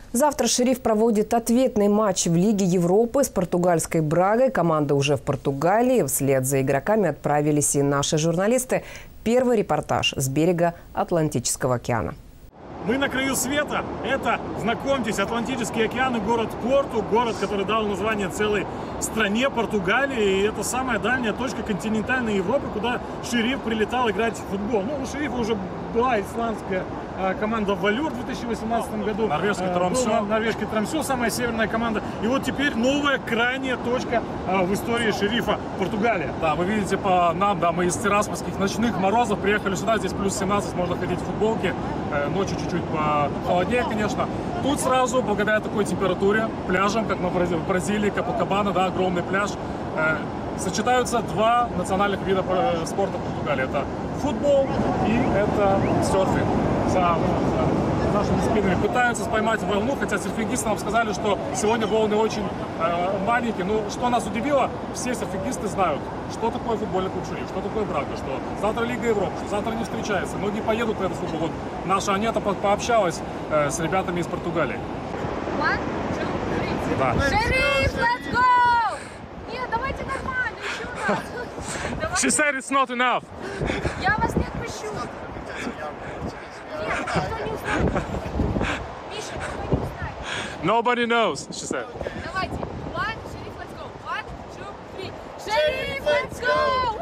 Завтра «Шериф» проводит ответный матч в Лиге Европы с португальской «Брагой». Команда уже в Португалии. Вслед за игроками отправились и наши журналисты. Первый репортаж с берега Атлантического океана. Мы на краю света. Это, знакомьтесь, Атлантический океан и город Порту. Город, который дал название целой стране Португалии. И это самая дальняя точка континентальной Европы, куда «Шериф» прилетал играть в футбол. Ну, у «Шерифа» уже была исландская команда «Валюр» в 2018 году. Норвежский Тромсё. Норвежский Тромсё, самая северная команда. И вот теперь новая крайняя точка в истории «Шерифа» – Португалия. Да, вы видите по нам, да, мы из тираспольских ночных морозов приехали сюда. Здесь плюс 17, можно ходить в футболке. Ночью чуть-чуть холоднее, конечно. Тут сразу, благодаря такой температуре, пляжам, как в Бразилии, Копакабана, да, огромный пляж, сочетаются два национальных вида спорта в Португалии. Это футбол и это серфинг. За нашими спинами пытаются поймать волну, хотя серфингисты нам сказали, что сегодня волны очень маленькие. Но что нас удивило, все серфингисты знают, что такое футбольный клуб «Шериф», что такое «Брага», что завтра Лига Европы, что завтра не встречается. Многие поедут на этот футбол. Вот наша Анета пообщалась с ребятами из Португалии. One, two, three. Да. «Шериф, let's go!» Нет, давайте нормально, еще раз. She said it's not enough. Я вас не отпущу. Нет, никто не узнает. Миша, никто не узнает. Nobody knows, she said. Давайте. One, «Шериф, let's go!» One, two, three. «Шериф, let's go!»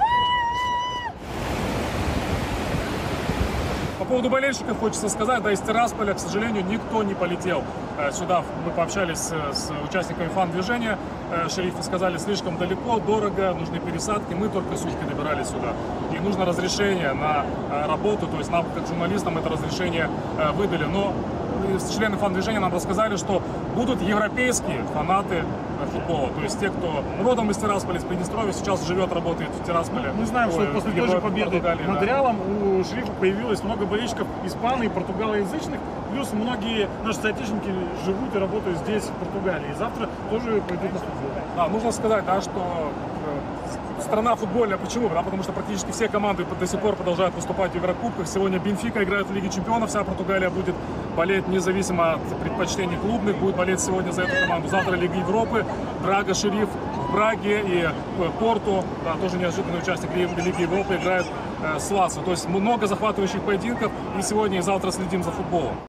По поводу болельщиков хочется сказать, да, из Тирасполя, к сожалению, никто не полетел сюда. Мы пообщались с участниками фан-движения «Шерифа», сказали, слишком далеко, дорого, нужны пересадки. Мы только сутки добирались сюда. И нужно разрешение на работу, то есть нам, как журналистам, это разрешение выдали. Но члены фан-движения нам рассказали, что будут европейские фанаты футбола. То есть те, кто родом из Тирасполя, из Приднестровья, сейчас живет, работает в Тирасполе. Мы знаем, что после той же победы над да. Реалом у «Шерифа» появилось много болельщиков испано- и португалоязычных. Плюс многие наши соотечественники живут и работают здесь, в Португалии. И завтра тоже пойдут на футбол. Да, нужно сказать, да, что страна футбольная. Почему? Да, потому что практически все команды до сих пор продолжают выступать в Еврокубках. Сегодня Бенфика играет в Лиге Чемпионов. Вся Португалия будет болеть независимо от предпочтений клубных. Будет болеть сегодня за эту команду. Завтра Лига Европы. Брага, «Шериф» в Браге и Порту. Да, тоже неожиданный участник Лиги Европы играет с Лацио. То есть много захватывающих поединков. И сегодня и завтра следим за футболом.